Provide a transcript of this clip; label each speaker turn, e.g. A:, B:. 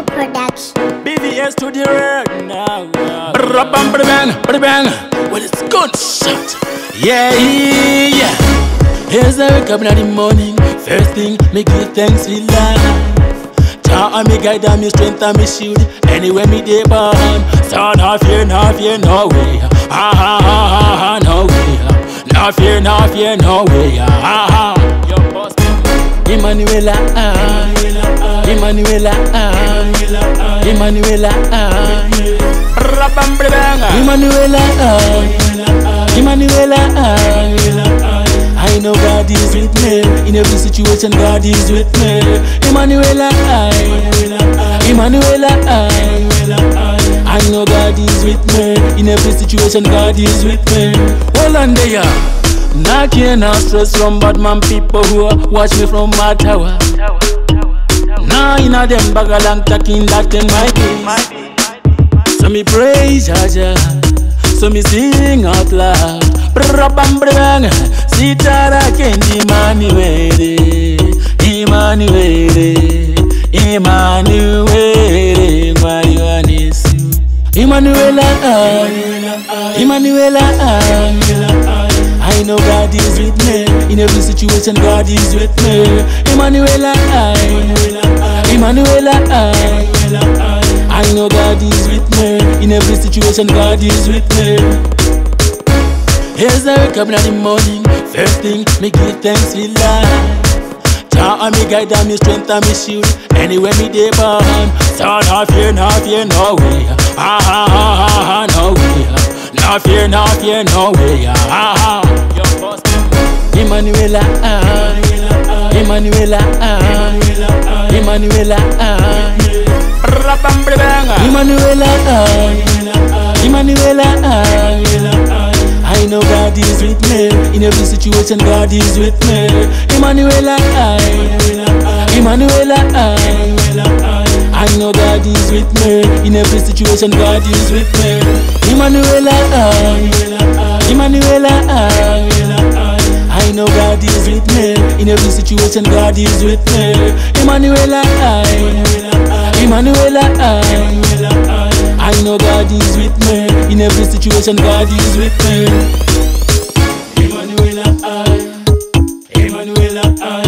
A: Bingu production.
B: BVS to the road now. Bang. Well, it's gunshot. Yeah. Here's how we come in the morning. First thing, me give thanks for life. Jah and me guide and me strength and me shield. Anywhere me dey born, so no fear, no way. No way. No fear, no way. Your boss, Emmanuel, I know God is with me. In every situation, God is with me. Emmanuel, I know God is with me. In every situation, God is with me. Hold on there. Nah care, nah stress from bad man people who watch me from my tower. Nah inna them bag along talking that in my case. So me praise Jaja, so me sing out loud. Brabang, sitara kendi Emmanuel, I know God is with me. In every situation, God is with me. Emmanuel, I know God is with me. In every situation, God is with me. Here's how we come in the morning. First thing, me give thanks for life. Jah and me guide and me strength and me shield. Anywhere me dey born, so no fear, no way. No way. No fear, no way. Your boss, Emmanuel, I know God is with me. In every situation, God is with me. Emmanuel, I know God is with me. In every situation, God is with me. Emmanuel, I know God is with me. In every situation, God is with me. Emmanuel, I know God is with me. In every situation, God is with me. Emmanuel,